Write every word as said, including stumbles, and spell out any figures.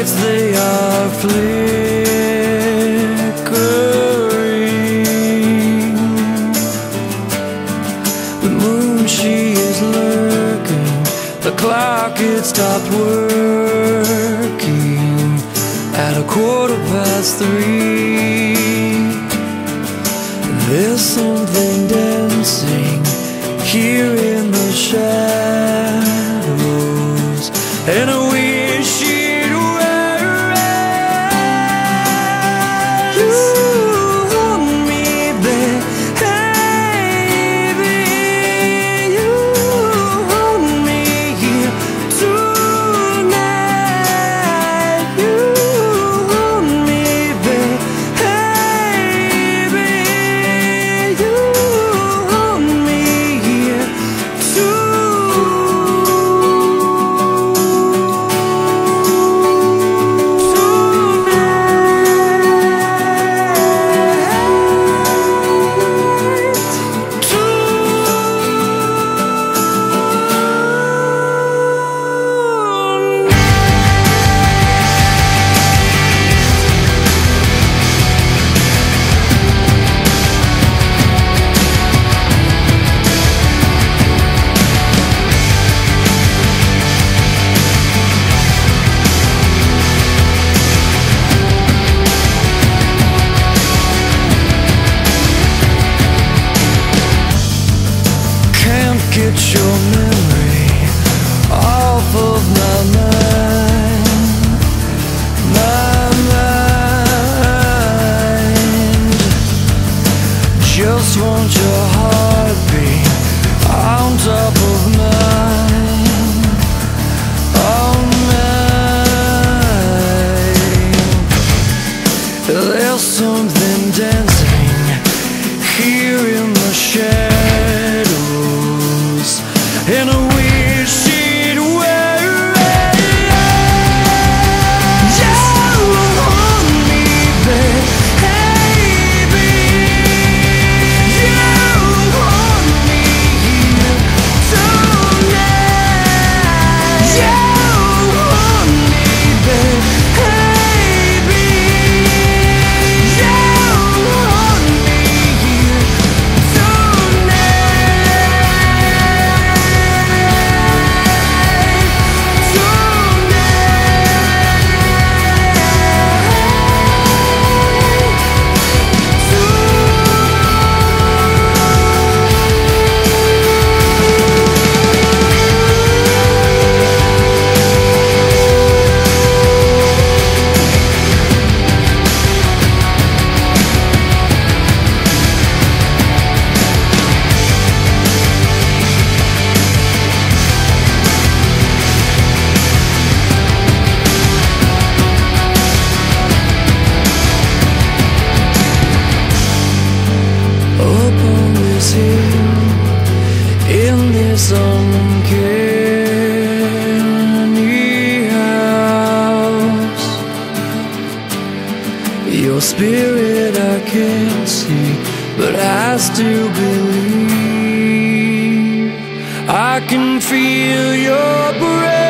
lights, they are flickering. The moon, she is lurking. The clock, it stopped working at a quarter past three. There's something dancing here in the shadows, and I wish it were us. You hold me, baby. You hold me here tonight. You hold me, baby. You hold me here get your memory off of my mind, my mind. Just want your heartbeat on top of mine, on mine. There's something dancing here in the shadows, and I wish it were us. You hold me, baby. You hold me here tonight. You hold me, baby. You hold me here in this uncanny house. Your spirit I can't see, but I still believe. I can feel your breath